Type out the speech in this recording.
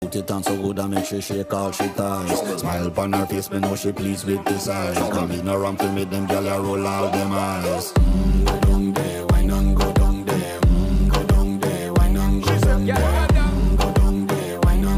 Put it on so good and make she shake all she ties. Smile upon her face, me know she pleased with this eyes. Come in around to make them gyal a roll all them eyes.